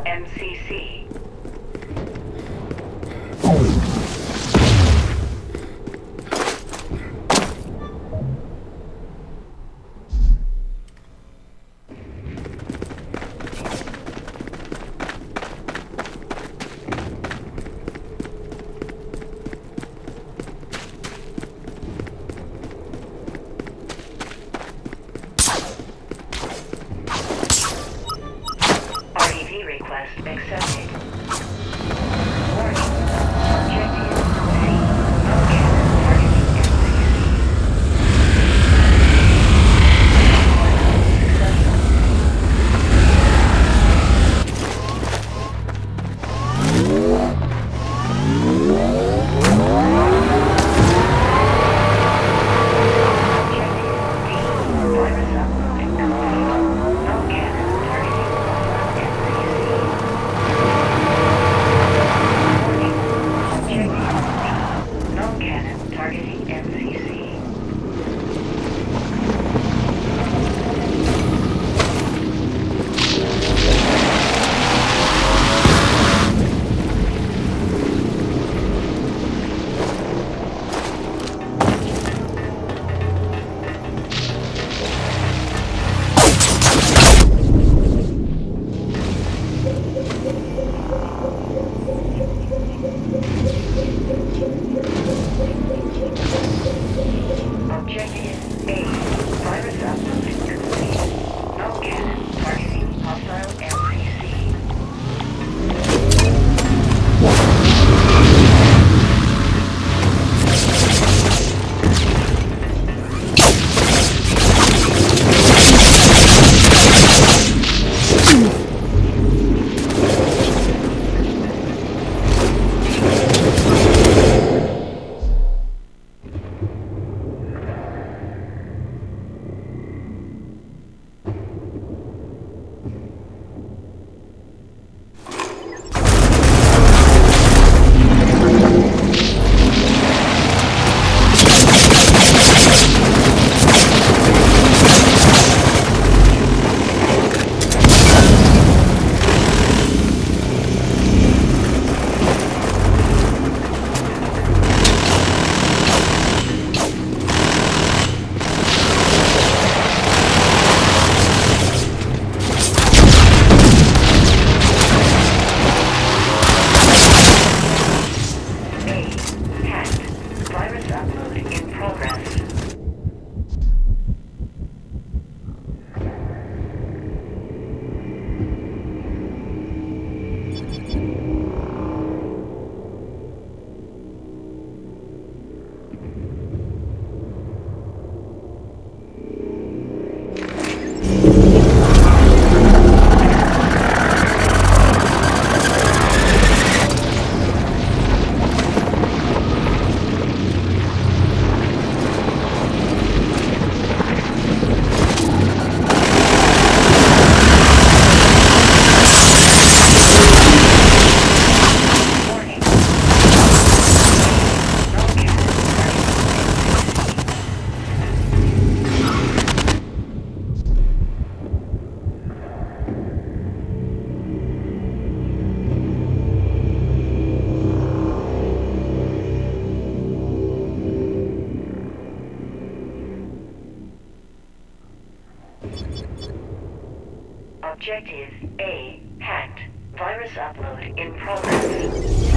MCC. REV request accepted. Warning. Objective C. Uncannon targeting MCC. Targeting MCC. Objective A. Virus upload complete. No cannon targeting hostile MCC. Objective A hacked. Virus upload in progress.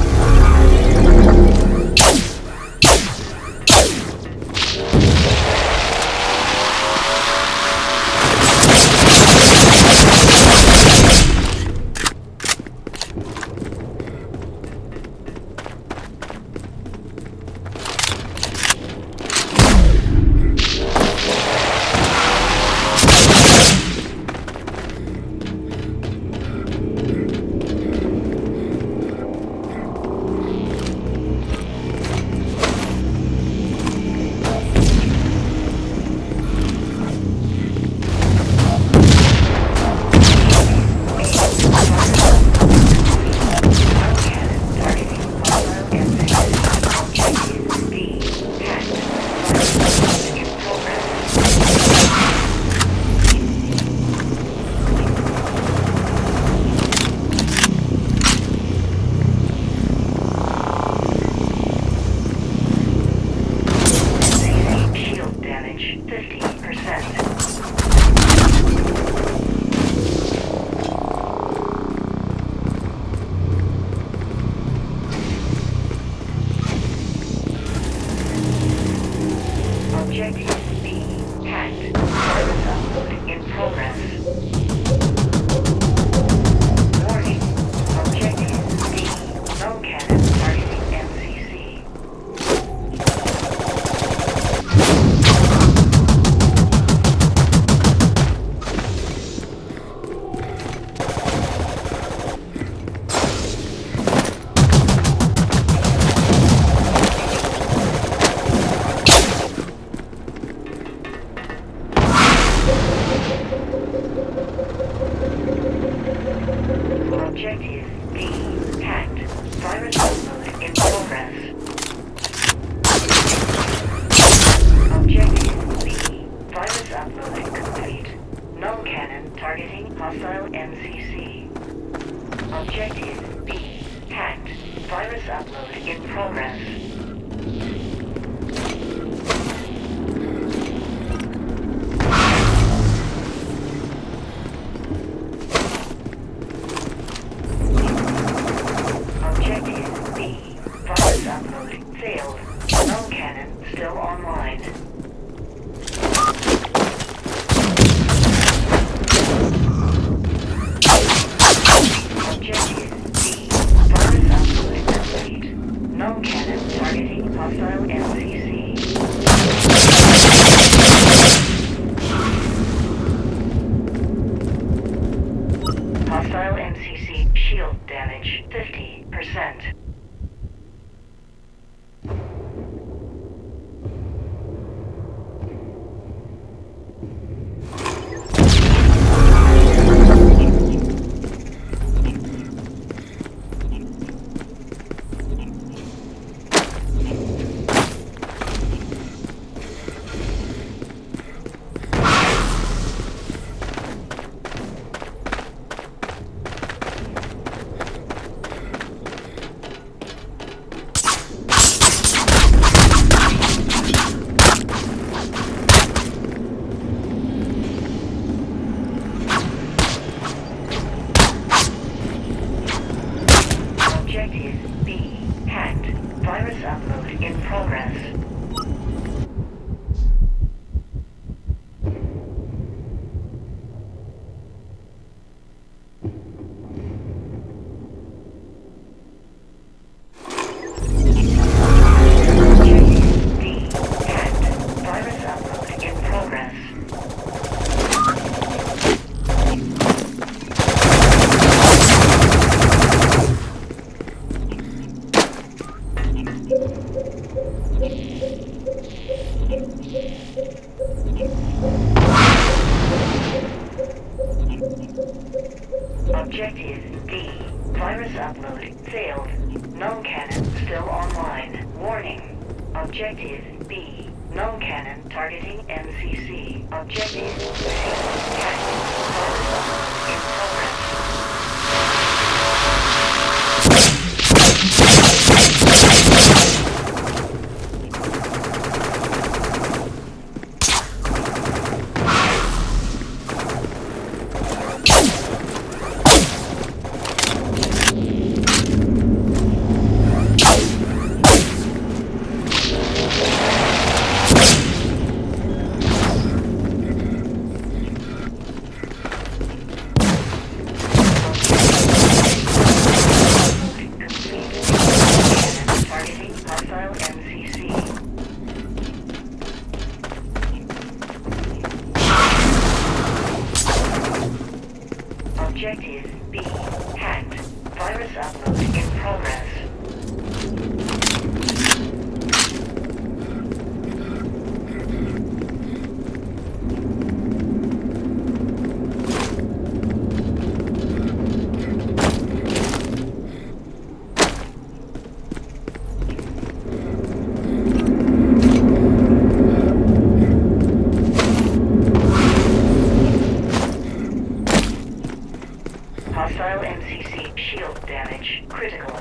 Objective D hacked. Virus upload in progress. Objective B. Virus upload complete. Null cannon targeting hostile MCC. Objective B. Hacked. Virus upload in progress. Objective B. Virus upload failed. Null cannon still online. Objective B. Virus upload complete. Null cannon targeting hostile MCC. Hostile MCC shield damage 50%. Objective B. Hacked. Virus upload in progress. Objective D. Hacked. Virus upload in progress. Objective D. Virus upload failed. Null cannon still online. Warning. Objective B. Null cannon targeting MCC. Objective C. Hacked. Virus upload in progress. Targeting hostile MCC. Objective B. Hacked. Virus upload in progress. Hostile MCC shield damage critical.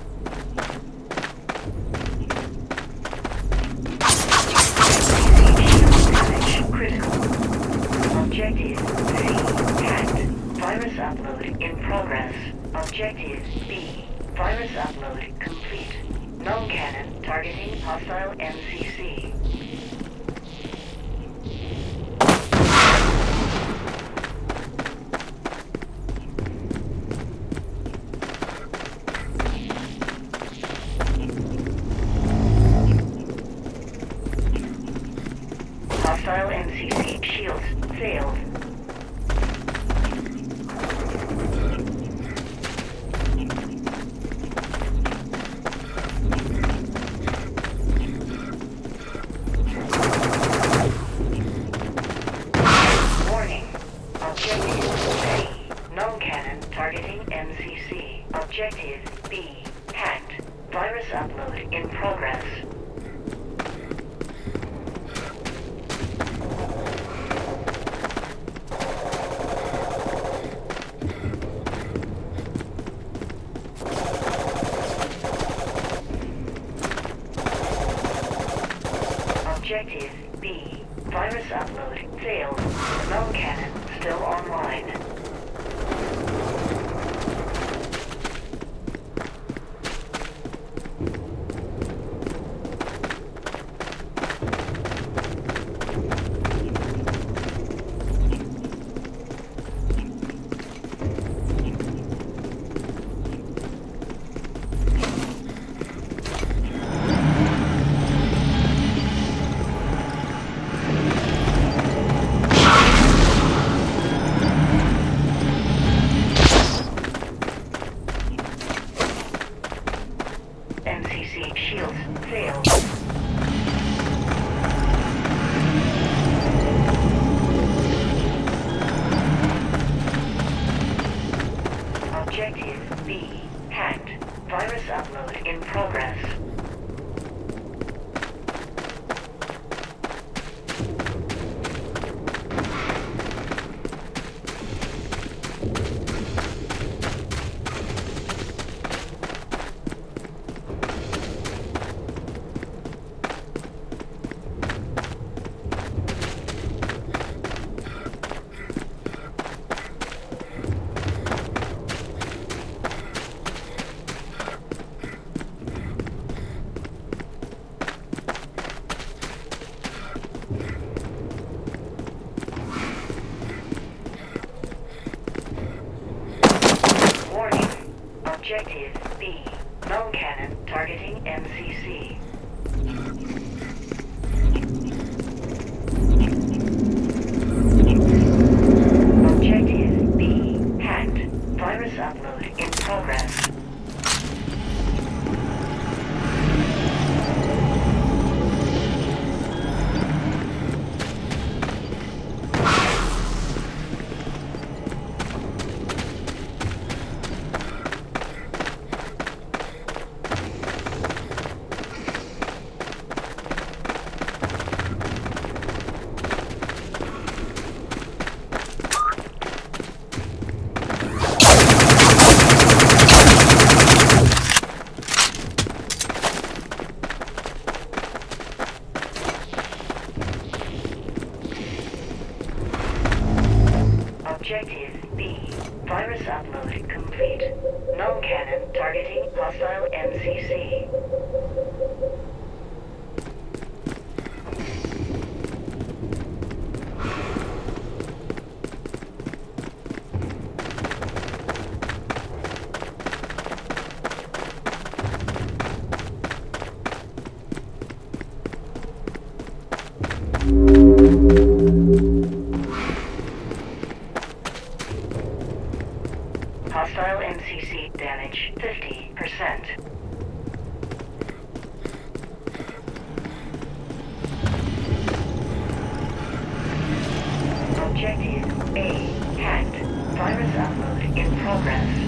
MCC shield damage critical. Objective C hacked. Virus upload in progress. Objective B. Virus upload complete. Null cannon targeting hostile MCC. Hostile MCC shields failed. Objective B hacked. Virus upload in progress. Objective B. Virus upload failed. Null cannon still online. MCC shields failed. Objective B hacked. Virus upload in progress. Objective B. Null cannon targeting MCC. Objective B hacked. Virus upload in progress. Objective B. Virus upload complete. Null cannon targeting hostile MCC. Hostile MCC damage 50%. Objective A hacked. Virus upload in progress.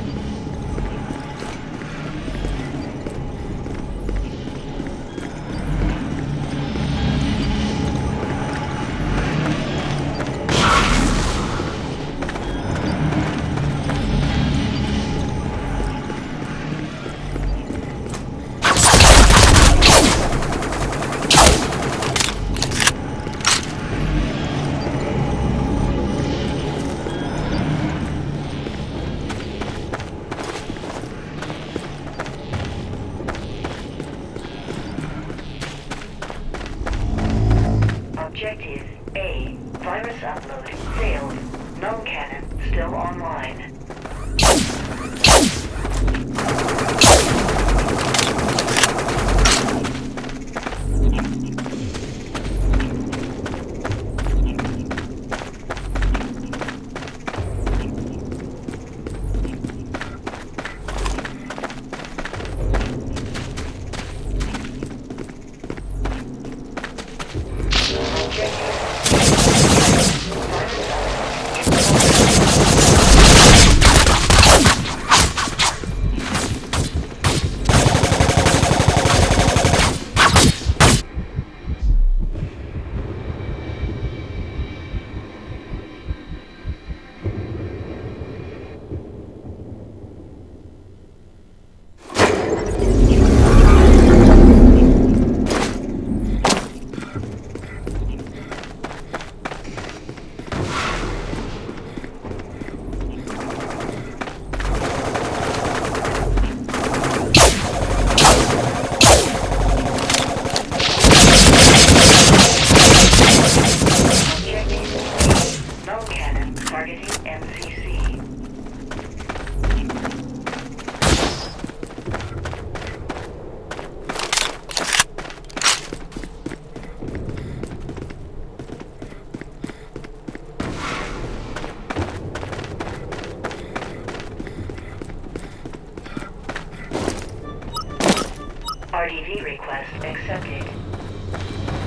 RDV request accepted.